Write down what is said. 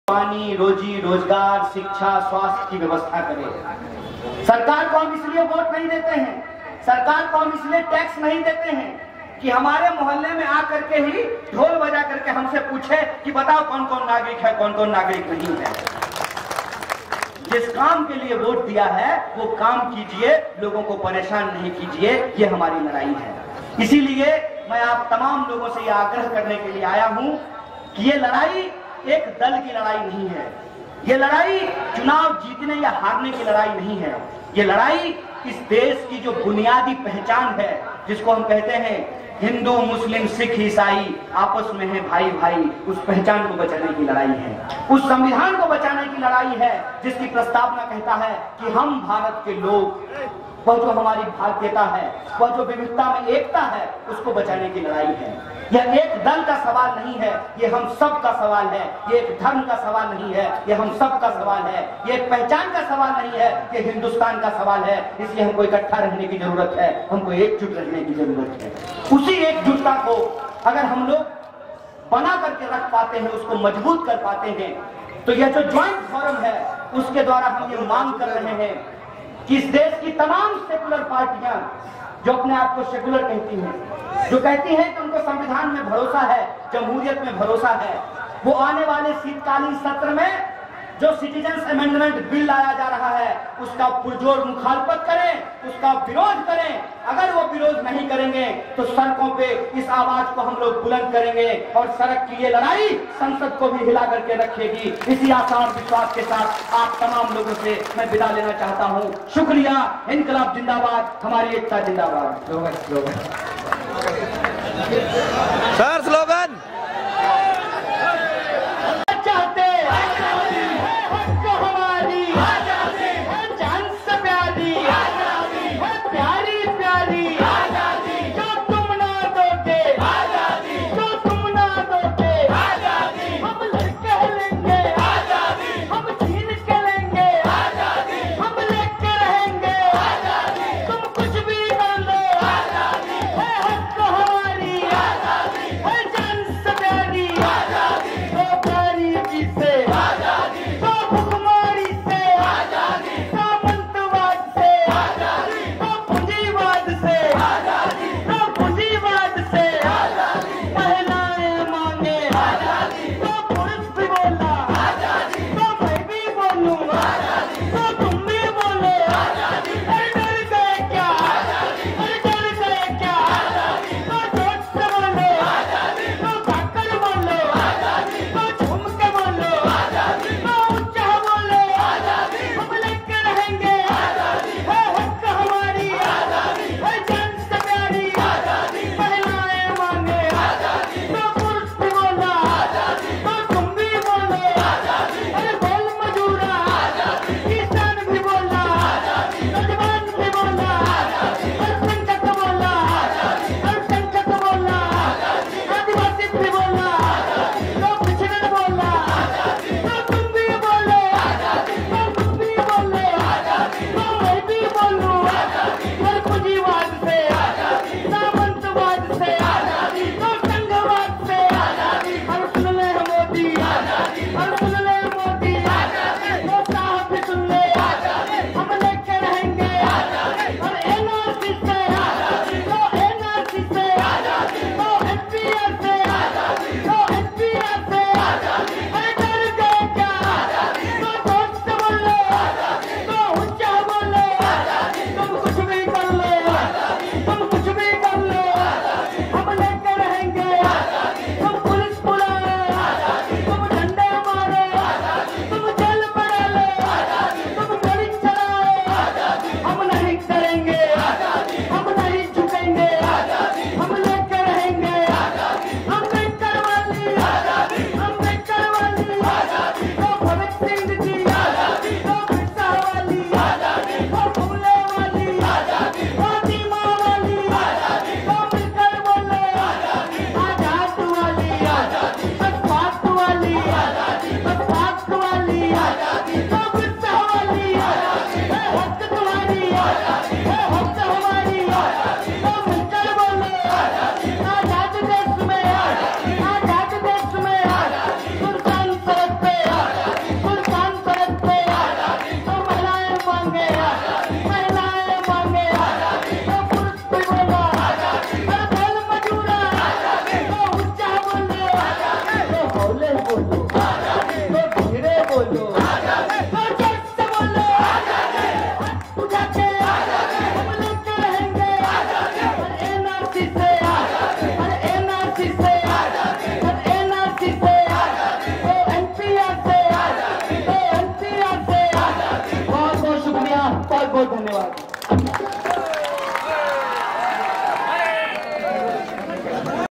पानी, रोजी रोजगार, शिक्षा, स्वास्थ्य की व्यवस्था करे। सरकार को हम इसलिए वोट नहीं देते हैं, सरकार को हम इसलिए टैक्स नहीं देते हैं कि हमारे मोहल्ले में आकर के ही ढोल बजा करके हमसे पूछे कि बताओ कौन कौन नागरिक है, कौन कौन नागरिक नहीं है। जिस काम के लिए वोट दिया है वो काम कीजिए, लोगों को परेशान नहीं कीजिए, ये हमारी लड़ाई है। इसीलिए मैं आप तमाम लोगों से यह आग्रह करने के लिए आया हूं कि ये लड़ाई एक दल की लड़ाई नहीं है, ये लड़ाई चुनाव जीतने या हारने की लड़ाई नहीं है। ये लड़ाई इस देश की जो बुनियादी पहचान है, जिसको हम कहते हैं हिंदू, मुस्लिम, सिख, ईसाई आपस में है भाई भाई, उस पहचान को बचाने की लड़ाई है, उस संविधान को बचाने की लड़ाई है जिसकी प्रस्तावना कहता है कि हम भारत के लोग, वह जो हमारी भारतीयता है, वह जो विविधता में एकता है, उसको बचाने की लड़ाई है। यह एक दल का सवाल नहीं है, ये हम सब का सवाल है। ये एक धर्म का सवाल नहीं है, ये हम सब का सवाल है। ये एक पहचान का सवाल नहीं है, ये हिंदुस्तान का सवाल है। इसलिए हमको इकट्ठा रहने की जरूरत है, हमको एकजुट रहने की जरूरत है। उसी एकजुटता को अगर हम लोग बना करके रख पाते हैं, उसको मजबूत कर पाते हैं, तो यह जो ज्वाइंट फोरम है उसके द्वारा हम ये मांग कर रहे हैं कि इस देश की तमाम सेकुलर पार्टियां जो अपने आप को सेकुलर कहती हैं, जो कहती हैं कि उनको संविधान में भरोसा है, जमहूरियत में भरोसा है, वो आने वाले शीतकालीन सत्र में जो सिटीजन्स अमेंडमेंट बिल लाया जा रहा है उसका पुरजोर मुखालफत करें, उसका विरोध करें। अगर वो विरोध नहीं करेंगे तो सड़कों पे इस आवाज को हम लोग बुलंद करेंगे और सड़क की ये लड़ाई संसद को भी हिला करके रखेगी। इसी आशा और विश्वास के साथ आप तमाम लोगों से मैं विदा लेना चाहता हूँ। शुक्रिया। इनकलाब जिंदाबाद, हमारी एकता जिंदाबाद। सर